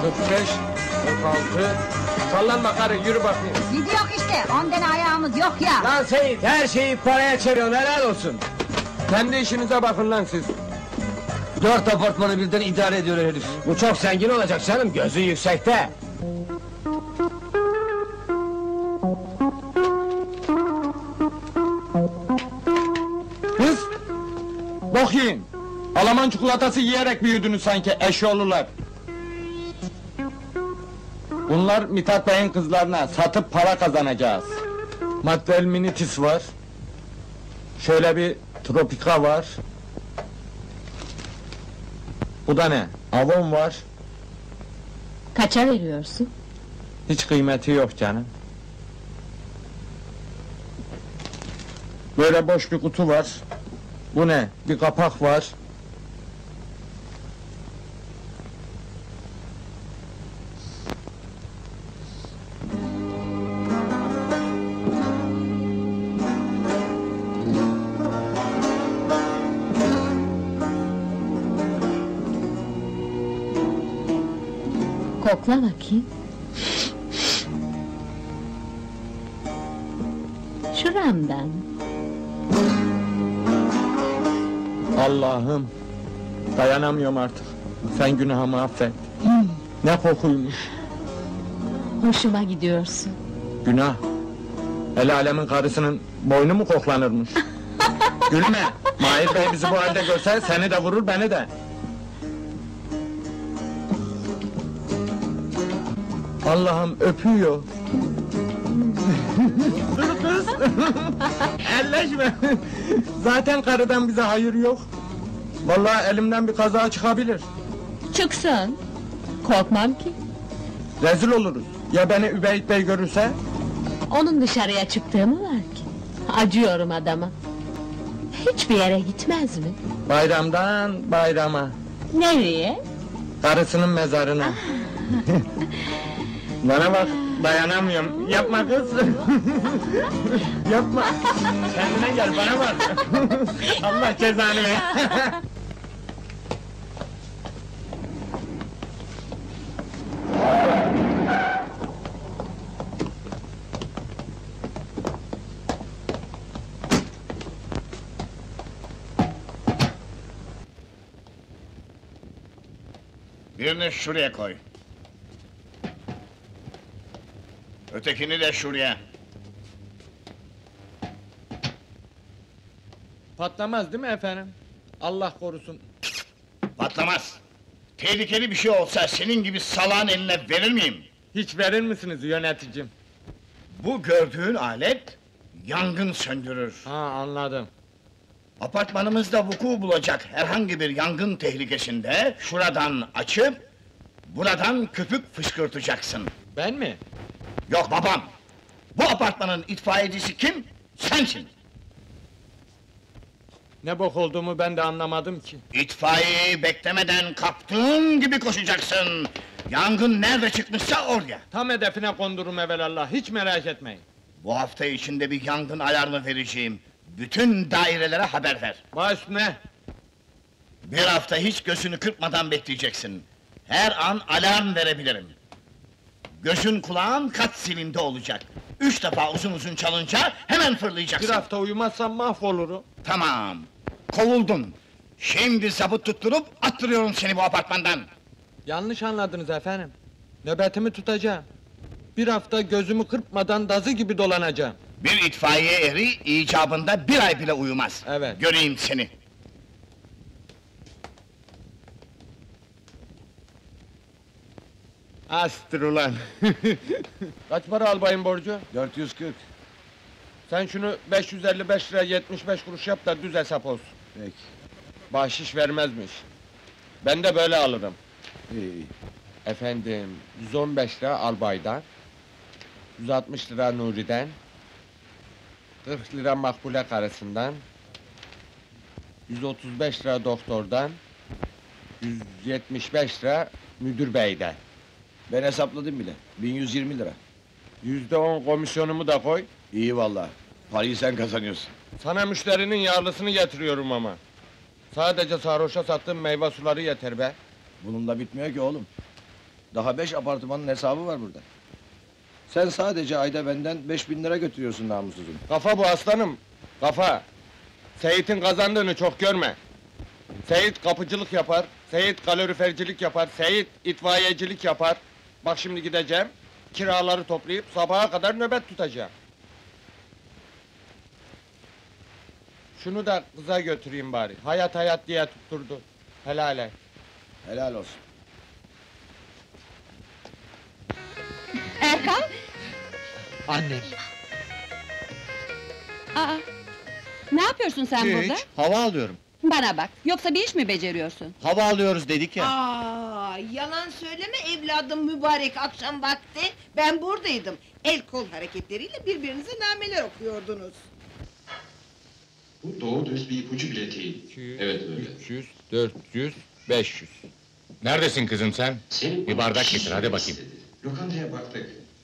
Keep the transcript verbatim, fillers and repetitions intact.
kırk beş, kırk altı... Sallanma karı, yürü bakayım. Gidiyor işte, on tane ayağımız yok ya! Lan Seyit, her şeyi paraya çeviriyorsun, helal olsun! Kendi işinize bakın lan siz! Dört apartmanı birden idare ediyor herif. Bu çok zengin olacak canım, gözü yüksekte! Kız! Bok yiyin! Alaman çikolatası yiyerek büyüdünüz sanki, eşyoğlular! Bunlar Mithat Bey'in kızlarına, satıp para kazanacağız. Maddel minitis var. Şöyle bir tropika var. Bu da ne? Avon var. Kaça veriyorsun? Hiç kıymeti yok canım. Böyle boş bir kutu var. Bu ne? Bir kapak var. Kokla bakayım. Şuramdan. Allah'ım! Dayanamıyorum artık. Sen günahımı affet. Ne kokuymuş! Hoşuma gidiyorsun. Günah! El alemin karısının boynu mu koklanırmış? Gülme! Mahir Bey bizi bu halde görse seni de vurur, beni de! Allah'ım öpüyor! Dur kız! Elleşme! Zaten karıdan bize hayır yok! Vallahi elimden bir kaza çıkabilir! Çıksın. Korkmam ki. Rezil oluruz! Ya beni Übeyt Bey görürse? Onun dışarıya çıktığı mı var ki? Acıyorum adama. Hiçbir yere gitmez mi? Bayramdan bayrama! Nereye? Karısının mezarına! Bana bak, dayanamıyorum! Yapma kız! Yapma! Kendine gel, bana bak! Allah cezanı ver! Birini şuraya koy. Ötekini de şuraya. Patlamaz değil mi efendim? Allah korusun! Patlamaz. Tehlikeli bir şey olsa senin gibi salağın eline verir miyim? Hiç verir misiniz yöneticim? Bu gördüğün alet yangın söndürür. Ha, anladım. Apartmanımızda vuku bulacak herhangi bir yangın tehlikesinde şuradan açıp buradan köpük fışkırtacaksın. Ben mi? Yok babam! Bu apartmanın itfaiyecisi kim? Sensin! Ne bok olduğumu ben de anlamadım ki. İtfaiyeyi beklemeden kaptığın gibi koşacaksın! Yangın nerede çıkmışsa oraya! Tam hedefine kondurum evelallah, hiç merak etmeyin. Bu hafta içinde bir yangın alarmı vereceğim. Bütün dairelere haber ver. Baş üstüne! Bir hafta hiç gözünü kırpmadan bekleyeceksin. Her an alarm verebilirim. Gözün kulağın kat silinde olacak. Üç defa uzun uzun çalınca hemen fırlayacaksın. Bir hafta uyumazsam mahvolurum. Tamam, kovuldun. Şimdi zabıt tutturup attırıyorum seni bu apartmandan. Yanlış anladınız efendim. Nöbetimi tutacağım. Bir hafta gözümü kırpmadan dazı gibi dolanacağım. Bir itfaiye eri icabında bir ay bile uyumaz. Evet. Göreyim seni. Astır ulan! Kaç para albayın borcu? Dört yüz kırk. Sen şunu beş yüz elli beş lira yetmiş beş kuruş yap da düz hesap olsun. Peki. Bahşiş vermezmiş. Ben de böyle alırım. İyi, iyi. Efendim, yüz on beş lira albaydan, yüz altmış lira Nuri'den, kırk lira Makbule karısından, yüz otuz beş lira doktordan, yüz yetmiş beş lira müdür beyden. Ben hesapladım bile. bin yüz yirmi lira. Yüzde on komisyonumu da koy. İyi vallahi. Parayı sen kazanıyorsun. Sana müşterinin yağlısını getiriyorum ama. Sadece sarhoşa sattığım meyve suları yeter be. Bununla bitmiyor ki oğlum. Daha beş apartmanın hesabı var burada. Sen sadece ayda benden beş bin lira götürüyorsun namussuzum. Kafa bu aslanım, kafa! Seyit'in kazandığını çok görme! Seyit kapıcılık yapar, Seyit kalorifercilik yapar, Seyit itfaiyecilik yapar. Bak şimdi gideceğim, kiraları toplayıp sabaha kadar nöbet tutacağım. Şunu da kıza götüreyim bari, hayat hayat diye tutturdu. Helal et. Helal olsun. Erkan! Annem. Aa! Ne yapıyorsun sen burada? Hiç, hava alıyorum. Bana bak, yoksa bir iş mi beceriyorsun? Hava alıyoruz dedik ya. Aa, yalan söyleme evladım mübarek akşam vakti. Ben buradaydım. El kol hareketleriyle birbirinize nameler okuyordunuz. Bu doğru dürüst bir ipucu bile değil. iki yüz, Evet öyle. üç yüz, dört yüz, beş yüz. Neredesin kızım sen? Senin Bir bardak getir, hadi bakayım. istedi. Lokantaya baktık.